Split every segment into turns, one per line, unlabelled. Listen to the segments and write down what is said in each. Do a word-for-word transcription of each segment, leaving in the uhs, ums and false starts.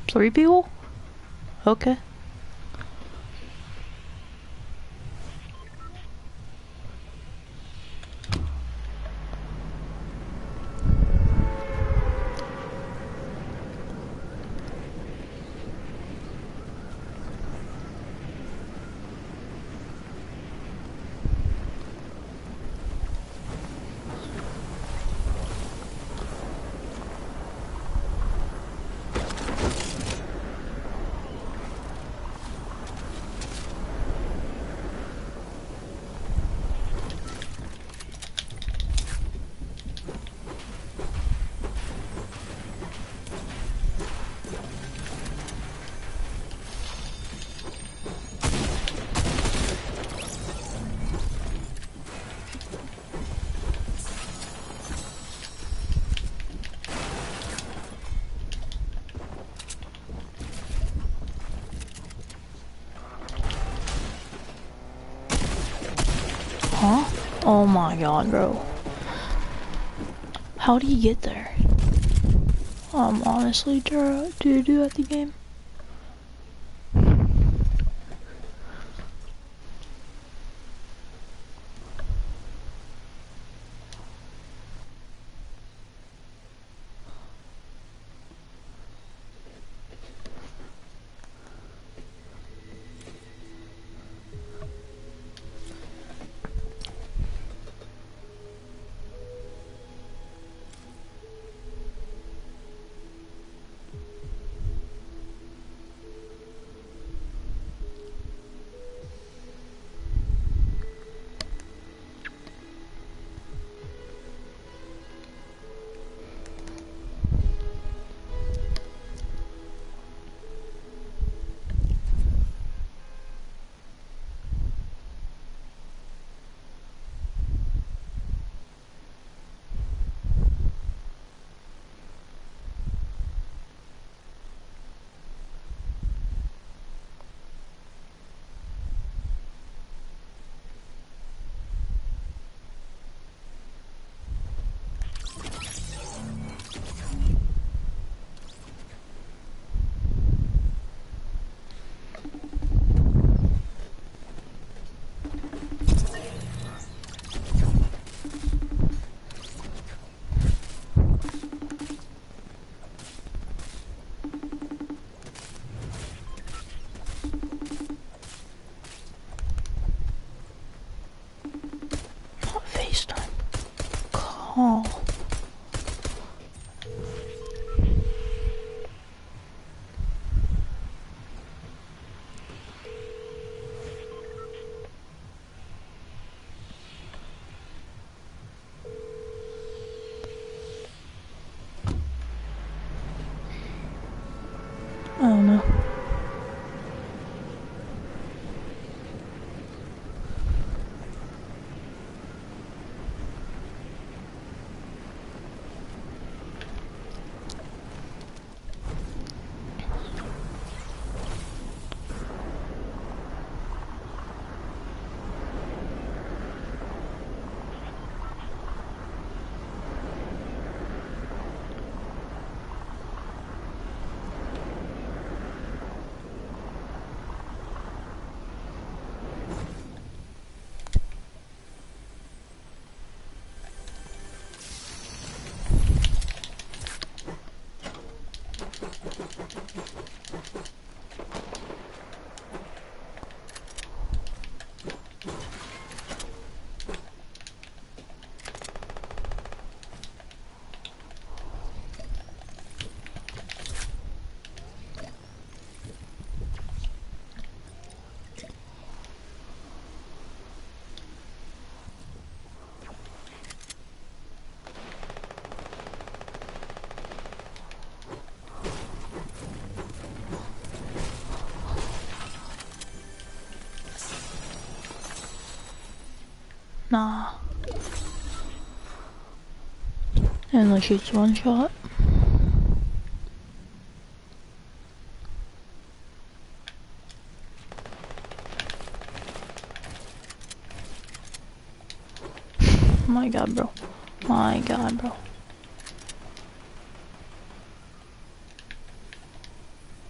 Three people? Okay. Huh? Oh my god, bro. How do you get there? I'm honestly doo doo at the game. Not FaceTime. Call. I don't know. Nah. And like shoots one shot. My god, bro. My god, bro.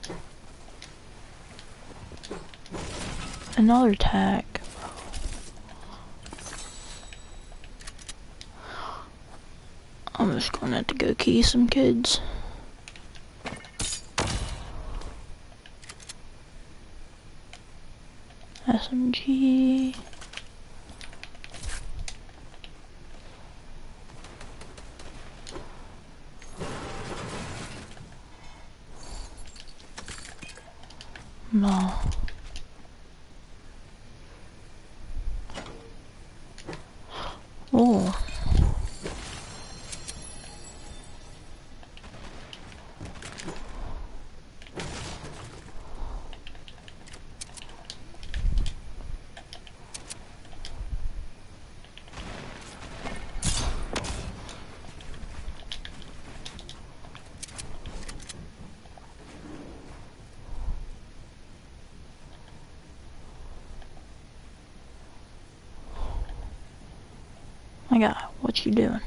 another tack. I'm just gonna have to go key some kids. S M G. No. Oh. My God, what you doing?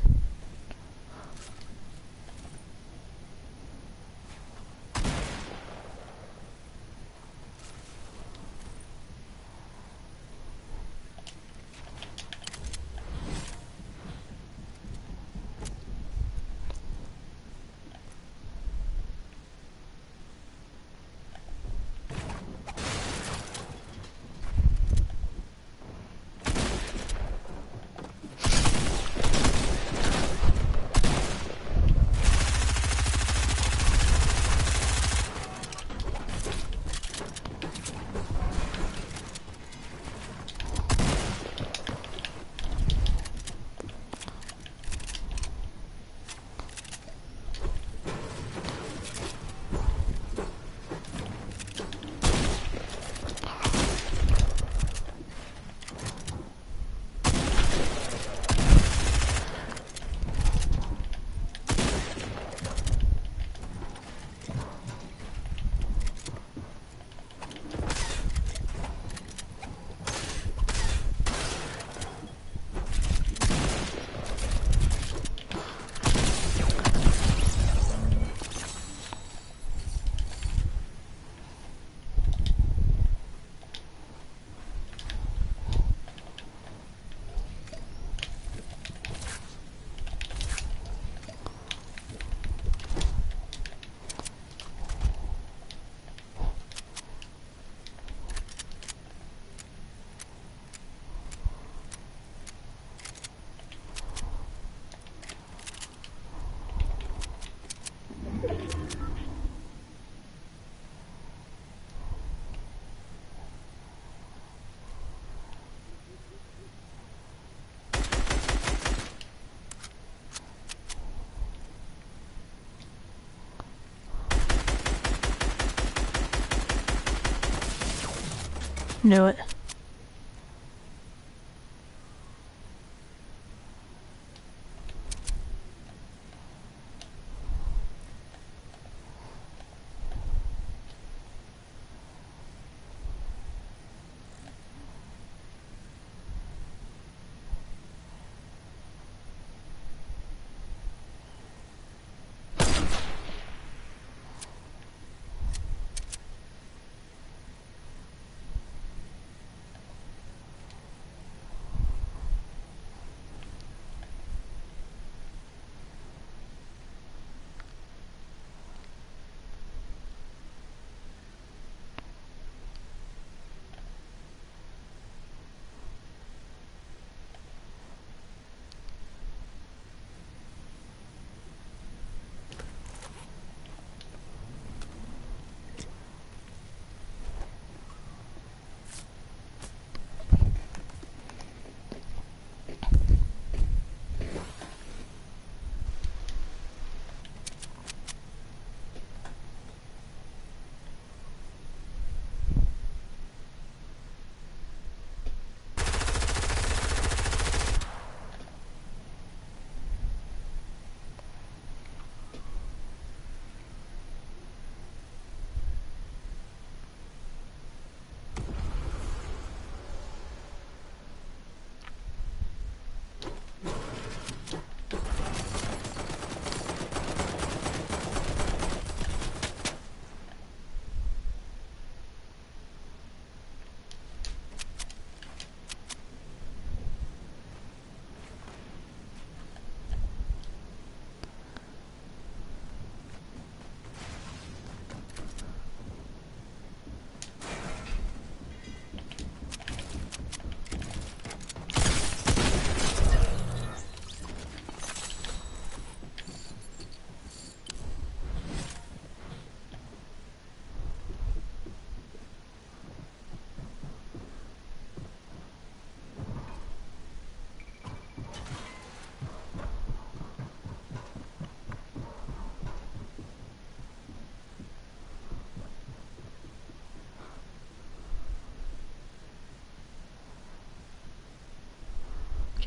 Knew it.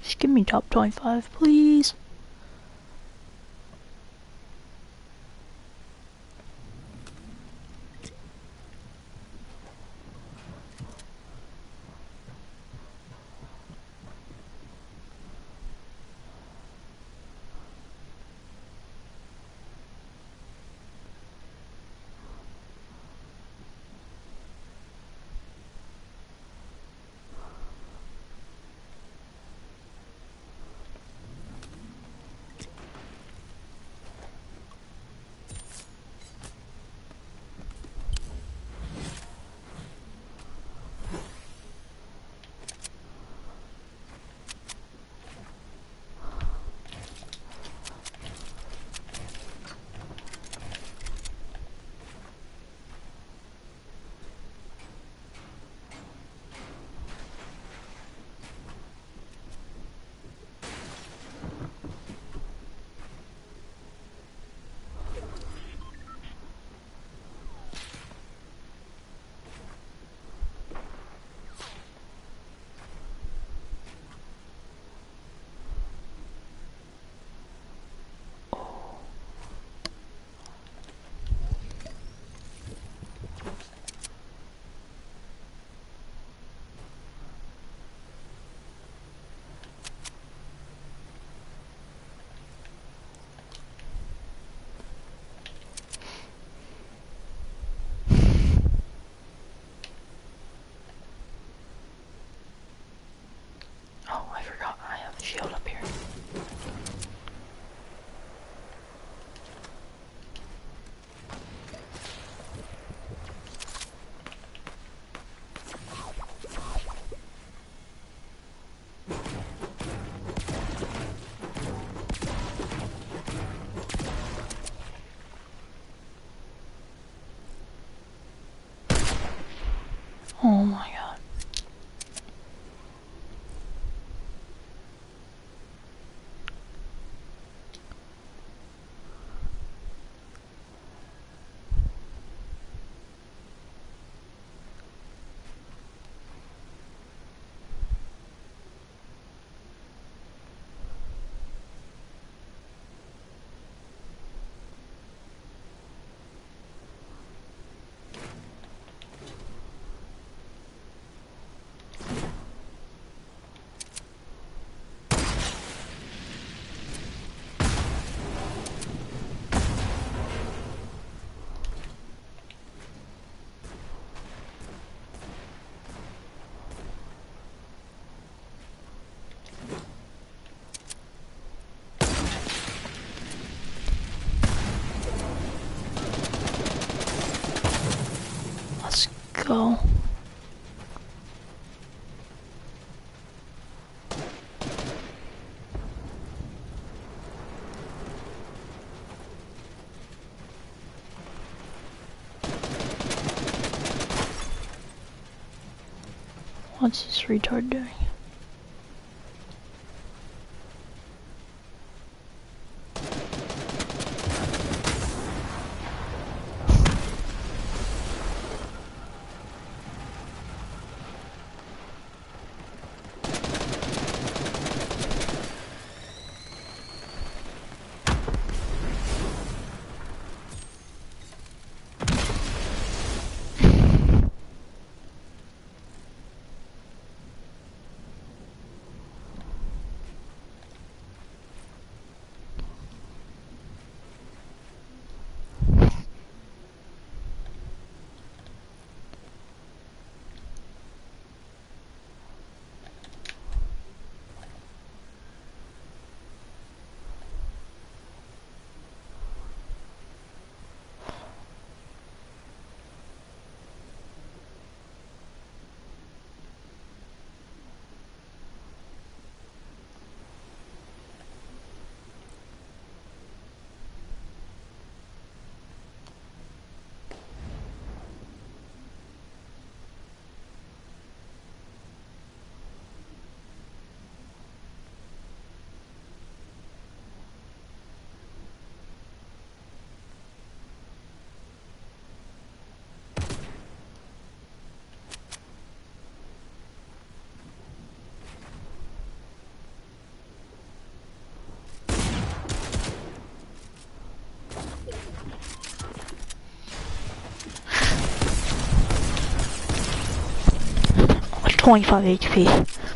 Just give me top twenty-five, please. Oh, I forgot I have a shield up here. Oh my god. Let's go. What's this retard doing? twenty-five H P.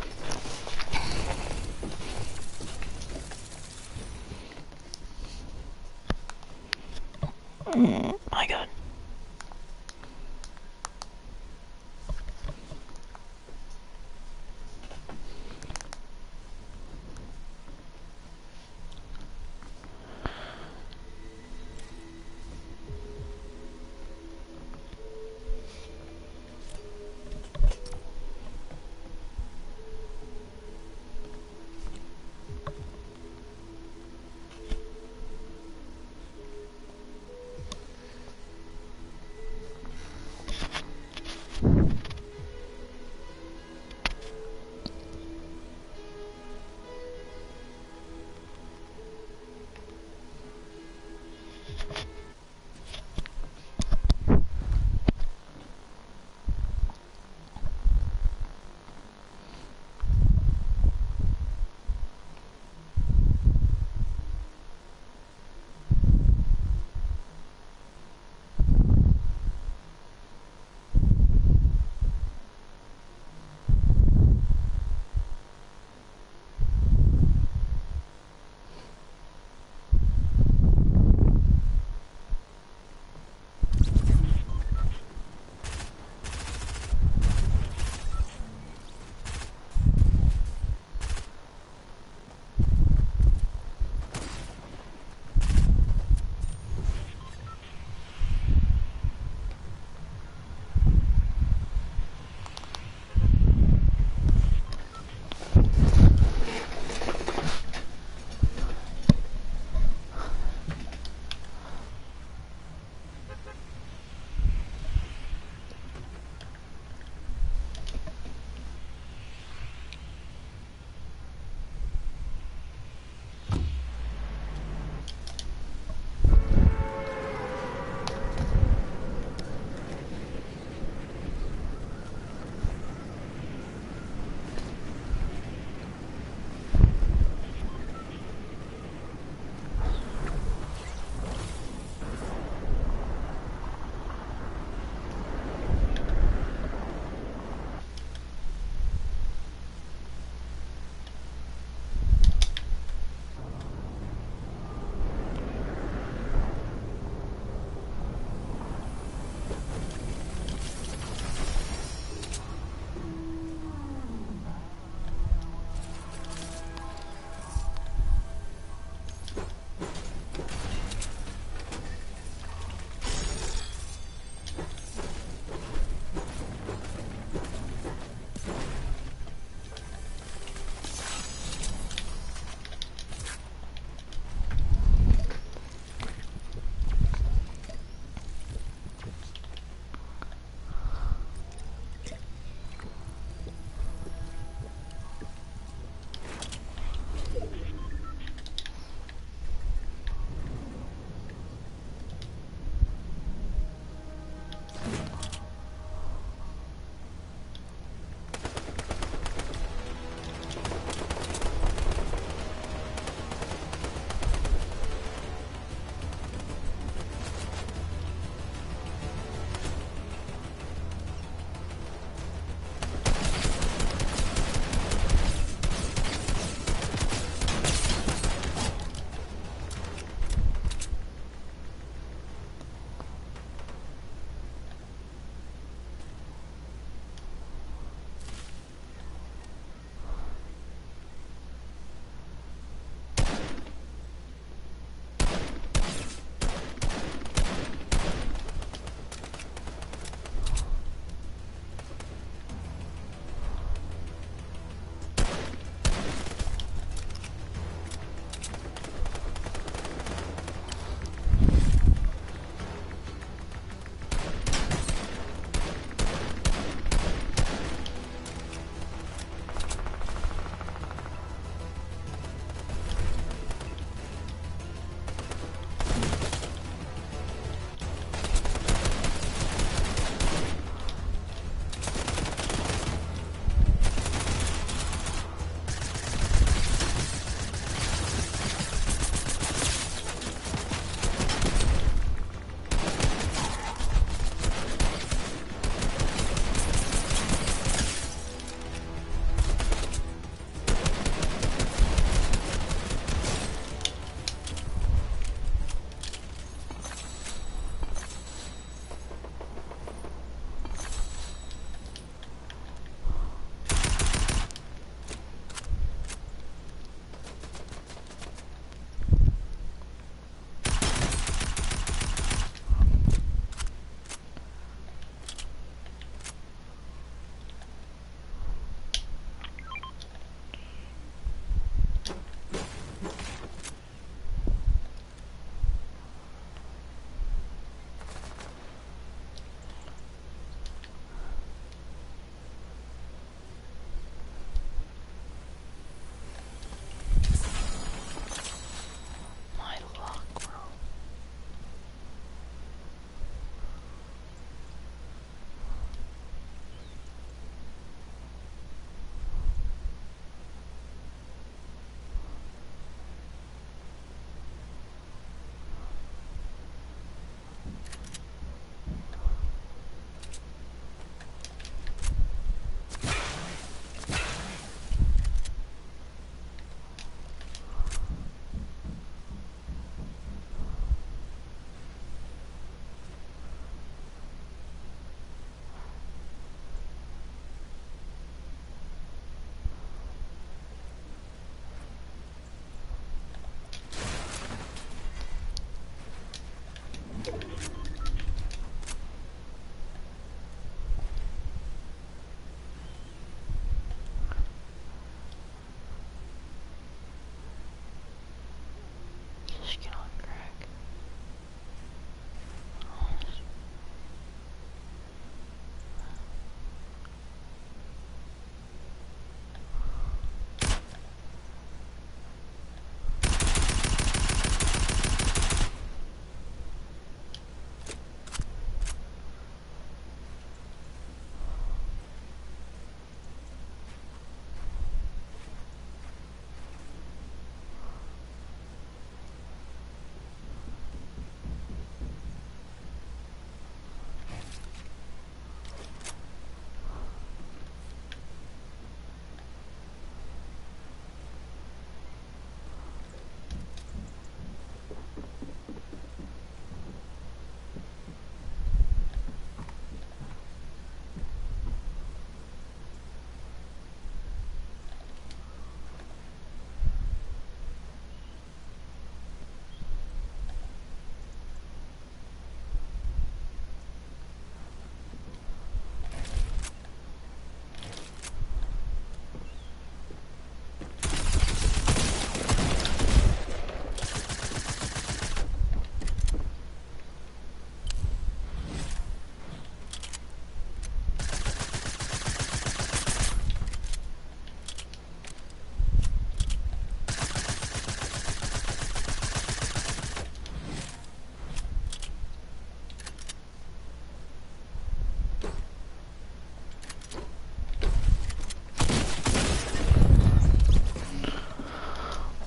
Mm, my god.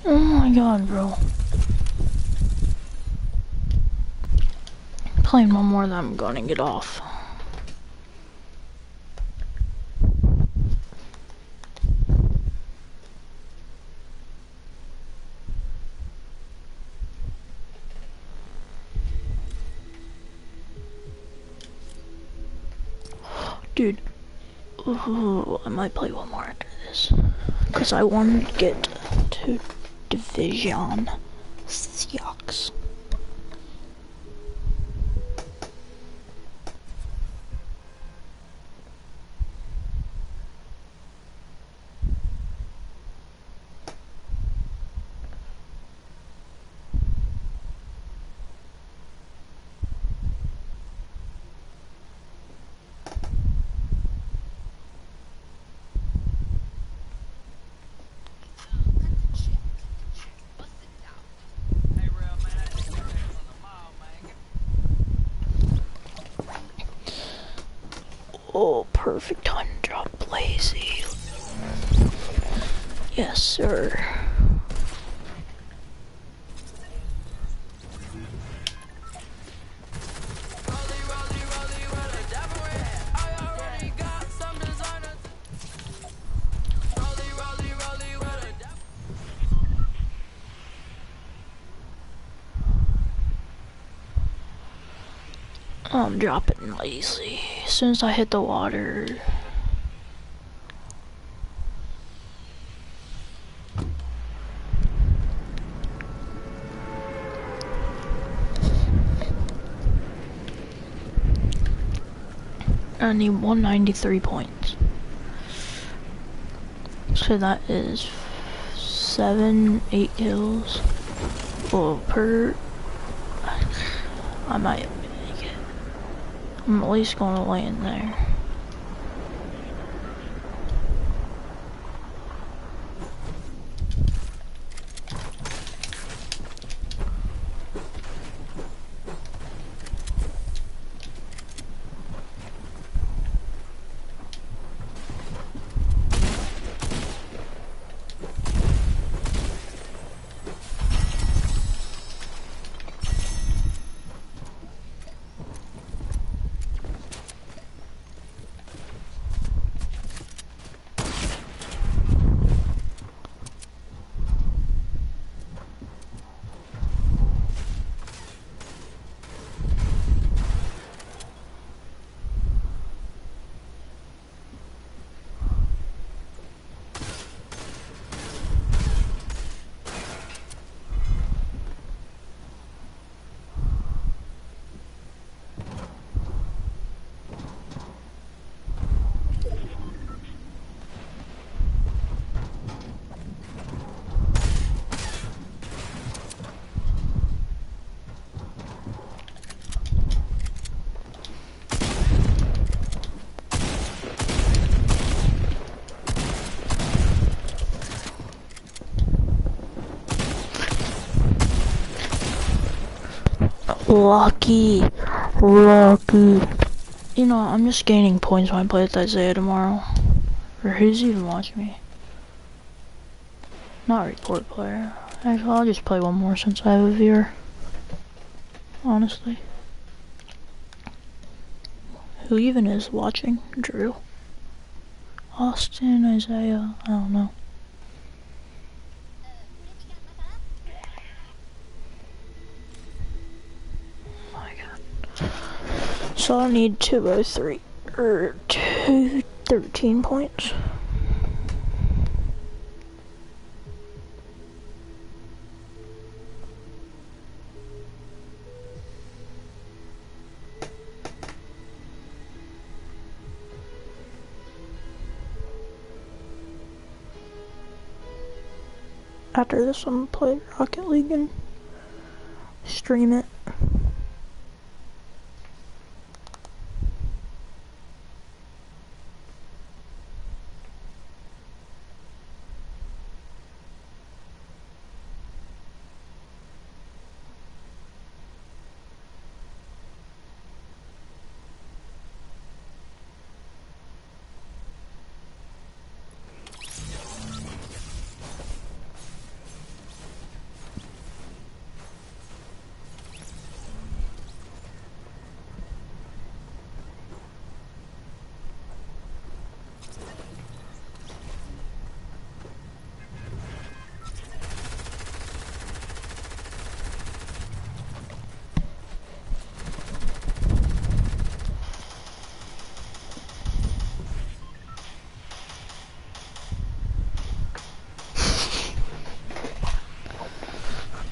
Oh my god, bro. Playing one more, then I'm gonna get off. Dude, ooh, I might play one more after this. Because I want to get to Division six. Oh, perfect time to drop Lazy. Yes, sir. I'm dropping Lazy as soon as I hit the water. I need one ninety-three points. So that is seven, eight kills. Well, per. I might make it. I'm at least going to land there. Lucky, lucky. You know, I'm just gaining points when I play with Isaiah tomorrow. Or who's even watching me? Not report player. Actually, I'll just play one more since I have a viewer. Honestly. Who even is watching? Drew? Austin, Isaiah, I don't know. So I need two oh three, or two thirteen points. After this, I'm gonna play Rocket League and stream it.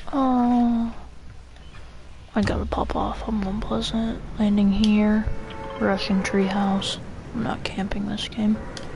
Oh, I gotta pop off. I'm unpleasant. Landing here. Rushing treehouse. I'm not camping this game.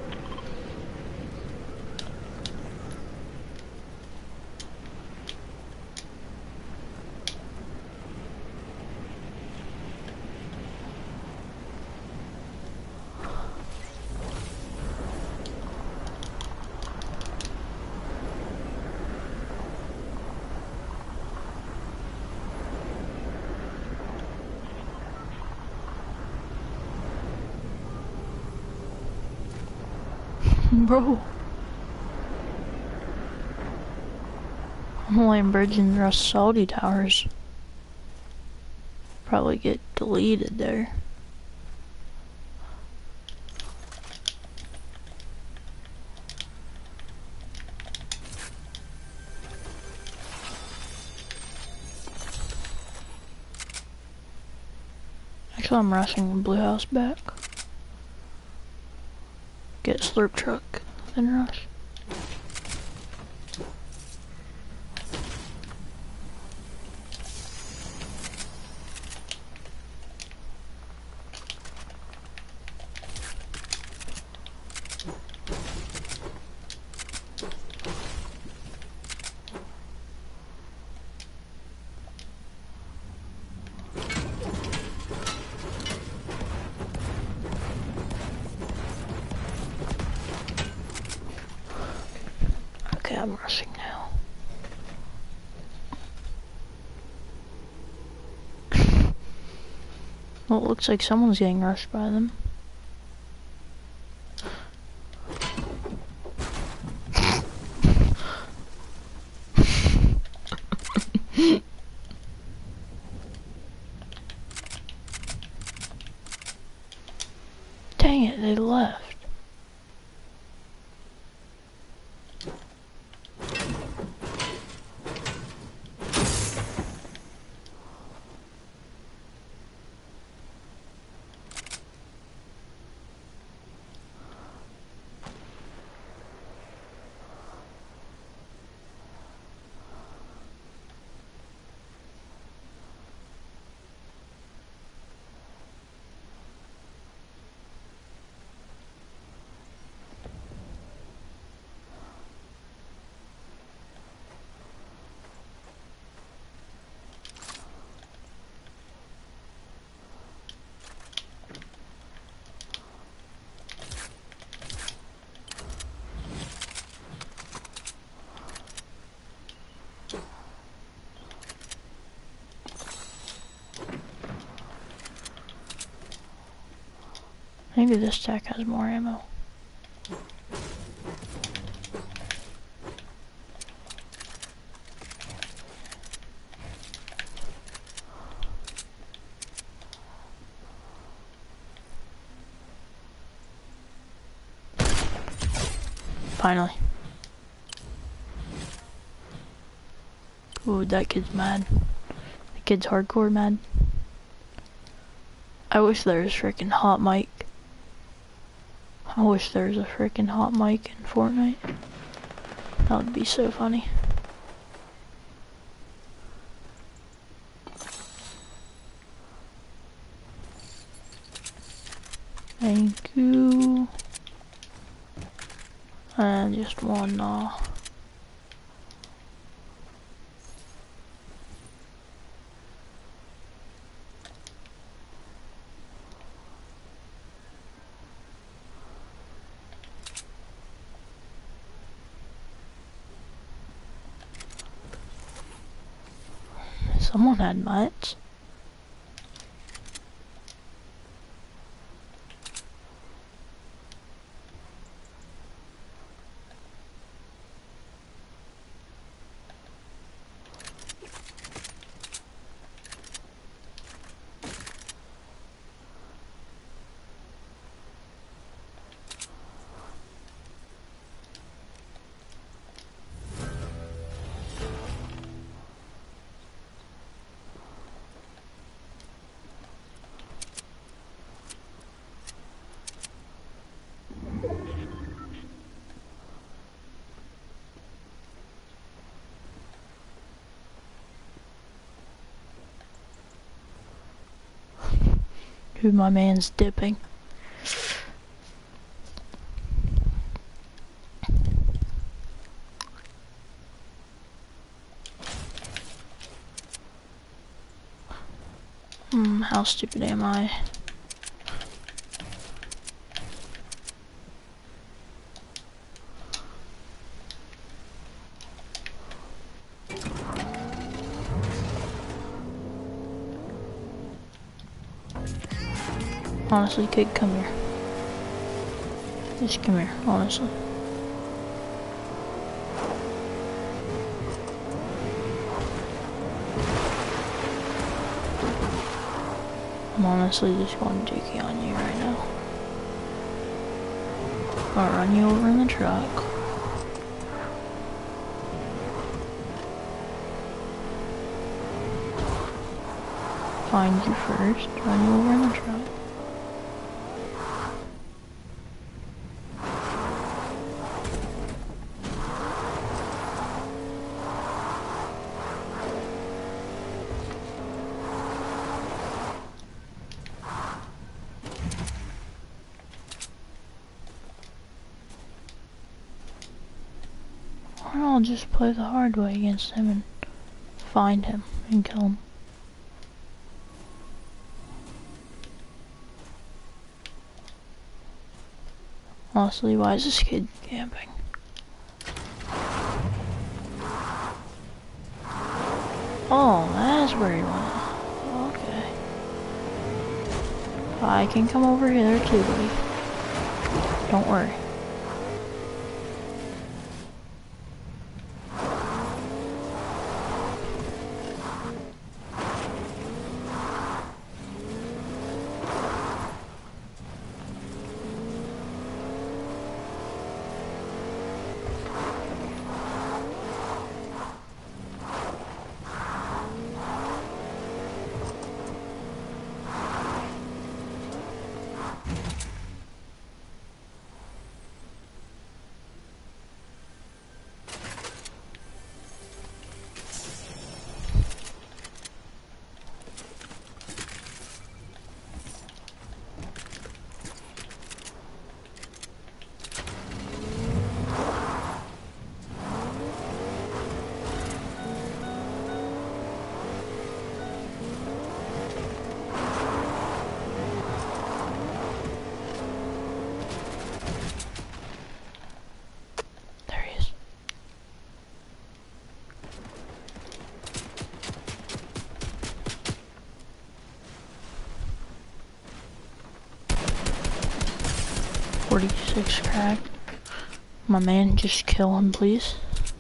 Bro. I'm laying bridge in Rust Salty Towers. Probably get deleted there. Actually, I'm rushing Blue House back. Get Slurp Truck, then rush. Okay, I'm rushing now. Well, it looks like someone's getting rushed by them. Dang it, they left. Maybe this stack has more ammo. Finally. Ooh, that kid's mad. The kid's hardcore mad. I wish there was freaking hot mic. I wish there was a freaking hot mic in Fortnite. That would be so funny. Thank you. And just one, uh... someone had mutts. Dude, my man's dipping. Hmm, how stupid am I? Honestly, kid, come here. Just come here, honestly. I'm honestly just going dookie on you right now. I'll run you over in the truck. Find you first, run you over in the truck. Or I'll just play the hard way against him and find him and kill him. Honestly, why is this kid camping? Oh, that's where he went. Okay. I can come over here too, buddy. Don't worry. forty-six crack. My man, just kill him, please.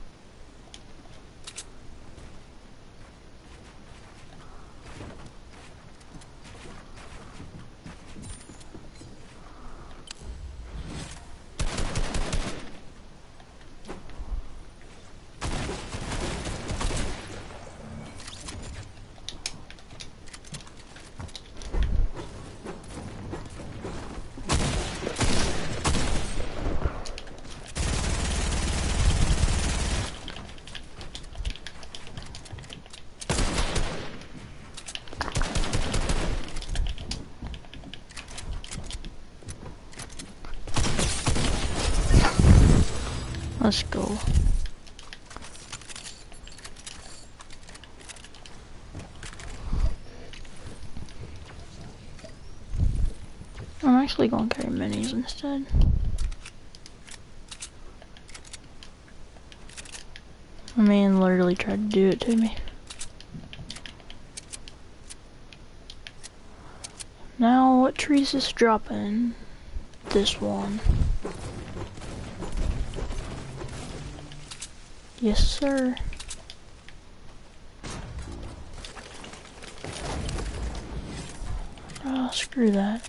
Let's go. I'm actually going to carry minis instead. My man literally tried to do it to me. Now, what tree is this dropping? This one. Yes, sir. Oh, screw that.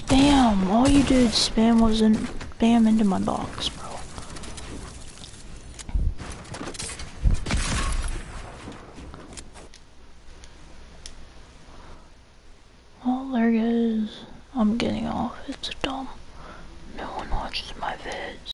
Spam! All you did spam was in spam into my box, bro. Oh, there it is. I'm getting off. It's dumb. No one watches my vids.